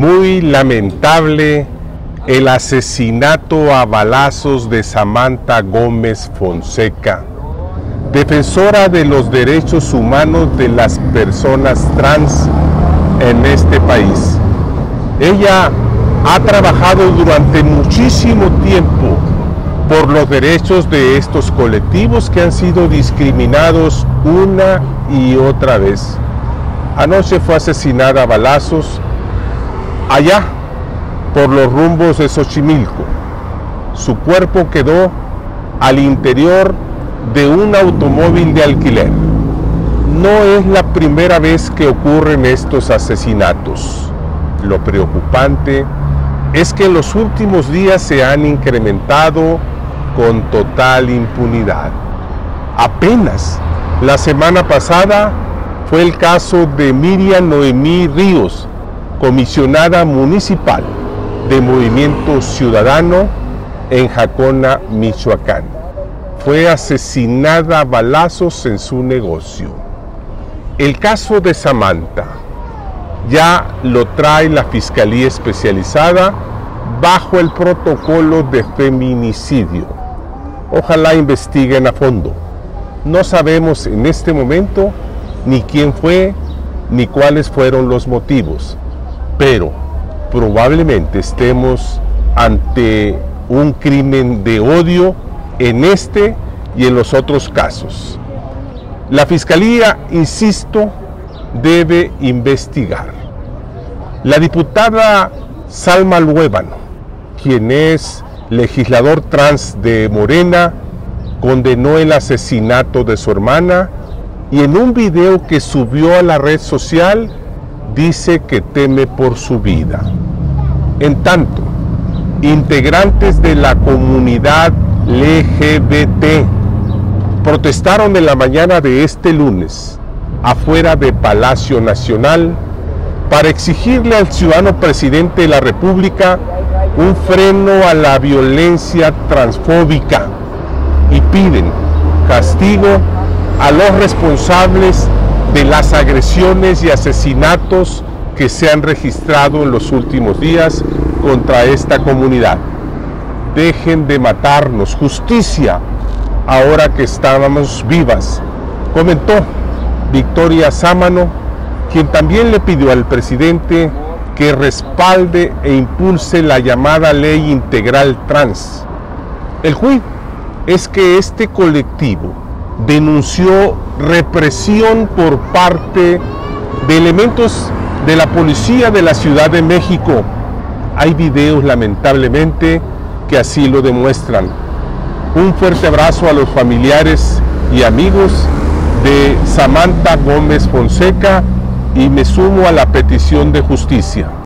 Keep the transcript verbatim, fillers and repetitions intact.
Muy lamentable el asesinato a balazos de Samantha Gómez Fonseca, defensora de los derechos humanos de las personas trans en este país. Ella ha trabajado durante muchísimo tiempo por los derechos de estos colectivos que han sido discriminados una y otra vez. Anoche fue asesinada a balazos allá por los rumbos de Xochimilco. Su cuerpo quedó al interior de un automóvil de alquiler. No es la primera vez que ocurren estos asesinatos. Lo preocupante es que en los últimos días se han incrementado con total impunidad. Apenas la semana pasada fue el caso de Miriam Noemí Ríos, comisionada municipal de Movimiento Ciudadano en Jacona, Michoacán. Fue asesinada a balazos en su negocio. El caso de Samantha ya lo trae la Fiscalía Especializada bajo el protocolo de feminicidio. Ojalá investiguen a fondo. No sabemos en este momento ni quién fue ni cuáles fueron los motivos, pero probablemente estemos ante un crimen de odio en este y en los otros casos. La Fiscalía, insisto, debe investigar. La diputada Salma Luébano, quien es legislador trans de Morena, condenó el asesinato de su hermana y en un video que subió a la red social dice que teme por su vida. En tanto, integrantes de la comunidad L G B T protestaron en la mañana de este lunes afuera de Palacio Nacional para exigirle al ciudadano presidente de la República un freno a la violencia transfóbica y piden castigo a los responsables de las agresiones y asesinatos que se han registrado en los últimos días contra esta comunidad. Dejen de matarnos, justicia ahora que estábamos vivas, comentó Victoria Sámano, quien también le pidió al presidente que respalde e impulse la llamada Ley Integral Trans. El juicio es que este colectivo denunció represión por parte de elementos de la policía de la Ciudad de México. Hay videos, lamentablemente, que así lo demuestran. Un fuerte abrazo a los familiares y amigos de Samantha Gómez Fonseca y me sumo a la petición de justicia.